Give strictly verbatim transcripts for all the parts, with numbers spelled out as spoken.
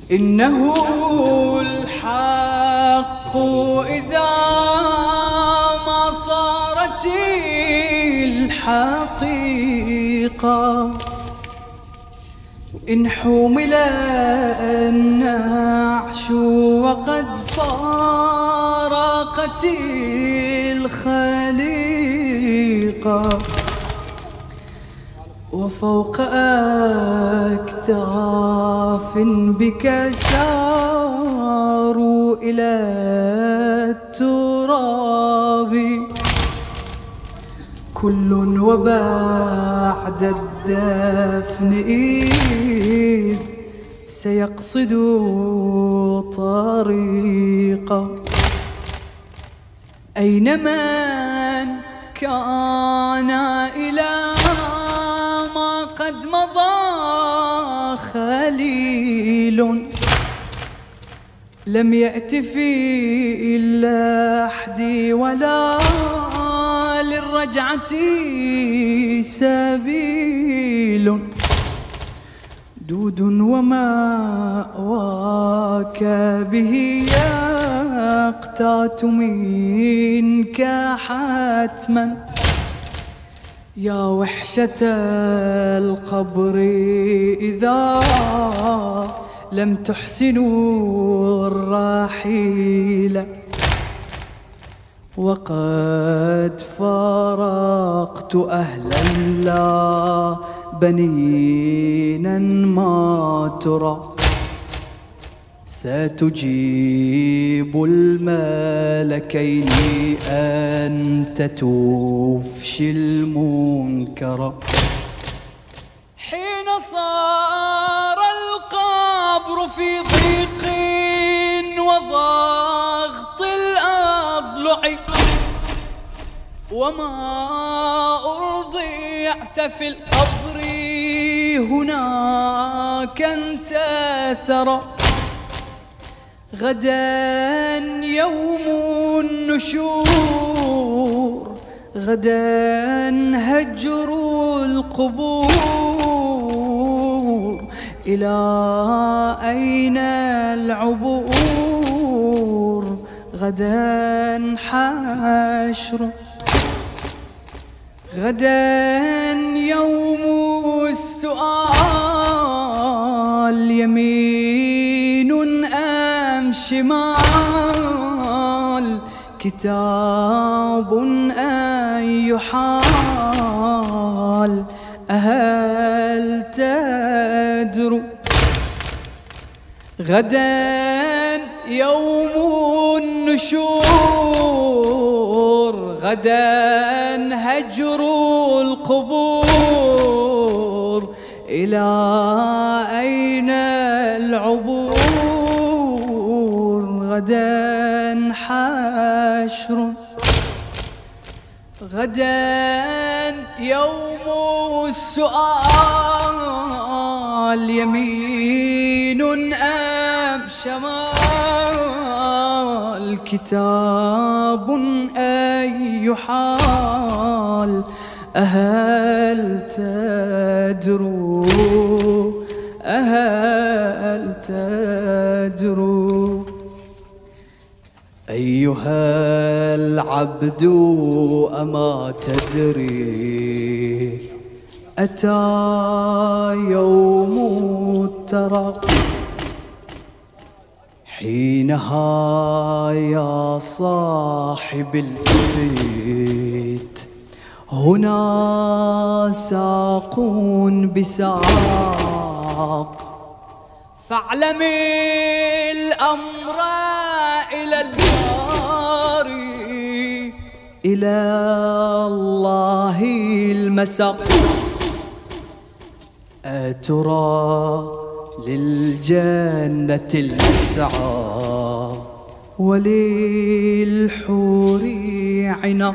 إنه الحق إذا ما صارت الحقيقة، إن حمل النعش وقد فارقت الخليقة، وفوق أكتاف بك ساروا إلى التراب، كل وبعد الدفن إذ سيقصد طريقا. أين من كان إلى ما قد مضى خليل، لم يأت في اللحد ولا للرجعة سبيل، دود ومأواك به يقتات منك حتما، يا وحشة القبر إذا لم تحسنوا الرحيل، وقد فارقت أهلا لا بنينا ما ترى، ستجيب الملكين أنت تفشي المنكر. حين صار القبر في ضيق وضغط الأضلع، وما أرضعت في القبر هناك انتثر، غدا يوم النشور، غدا هجر القبور، إلى أين العبور، غدا حشر، غدا يوم السؤال، يمين أم شمال، كتاب أي حال، أهل تدرو، غدا يوم النشور، غدا هجر القبور، إلى أين العبور، غدا حشر، غدا يوم السؤال، يمين أم شمال، كتاب أي حال، أهل تدرو، أهل تدرو. أيها العبد أما تدري أتى يوم الترى، حينها يا صاحب الكفيت هنا ساق بساق، فاعلم الأمر إلى الباري، إلى الله المساق. أترى للجنة المسعى وللحور عنق،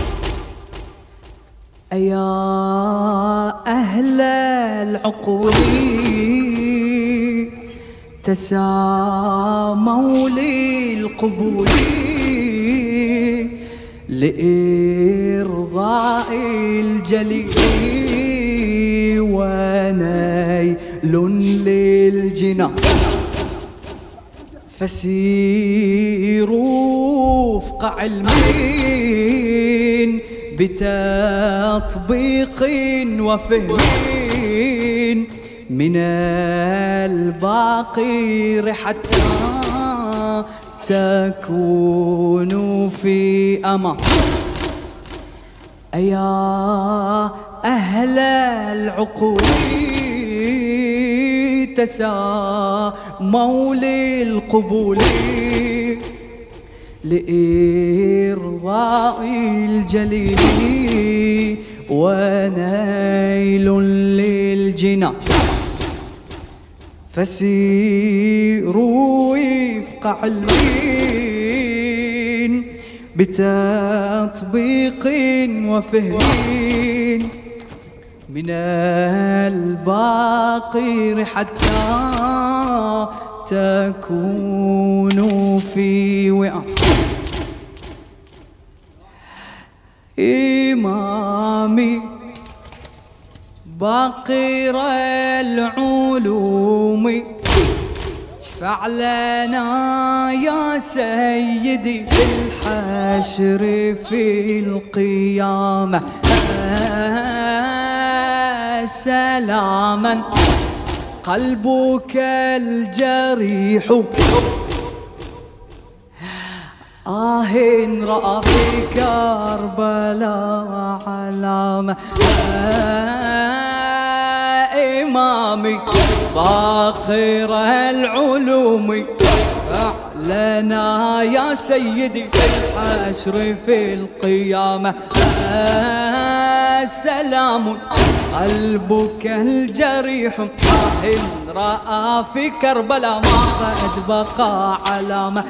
أيا أهل العقول تساموا للقبول، لإرضاء الجليل ونيل للجنان. فسيروا وفق علمين بتطبيق وفهم من الباقي حتى تكونوا في أمان. أيا أهل العقول تساموا للقبول لإرضاء الجليل ونيل للجنان. فسيروا وفق علمين بتطبيق وفهم من الباقي حتى تكونوا في وئام. إمامي باقر العلوم اشفع لنا يا سيدي بالحشر في القيامة سلاما قلبك الجريح آه رأى في كربلاء علامة. آه إمامي باقر العلوم فعلنا يا سيدي الحشر في القيامة آه سلام قلبك الجريح آه رأى في كربلاء ما قد بقى علامة.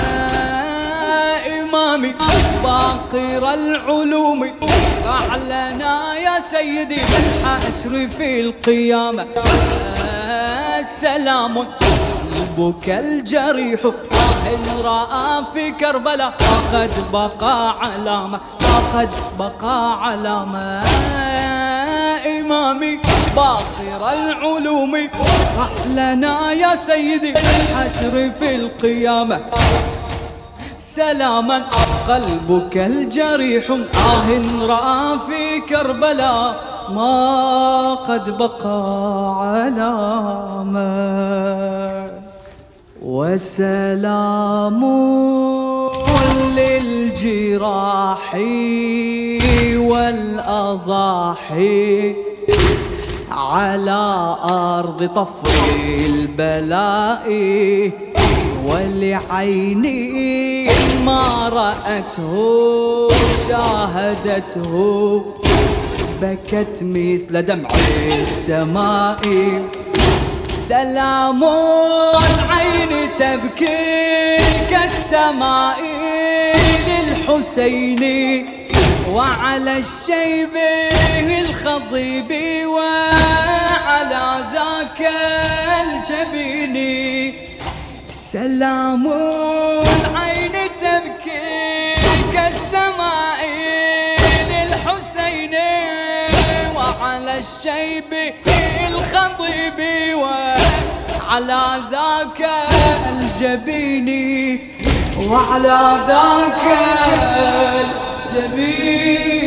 إمامي باقر العلوم فعلنا يا سيدي الحشر في القيامة سلام قلبك الجريح آه رأى في كربلاء ما قد بقى علامة ما قد بقى علامة. إمامي باقر العلوم فعلنا يا سيدي الحشر في القيامة سلاما قلبك الجريح آه رأى في كربلاء ما قد بقى علامة. وسلام للجراح والأضاحي على أرض طفر البلاء ولعيني ما رأته شاهدته بكت مثل دمع السماء. سلام العين تبكي كالسماء للحسين وعلى الشيب الخضيب وعلى ذاك الجبين. سلام العين تبكي كالسماء للحسين وعلى الشيب الخضيب وعلى ذاك الجبين وعلى ذاك الجبين.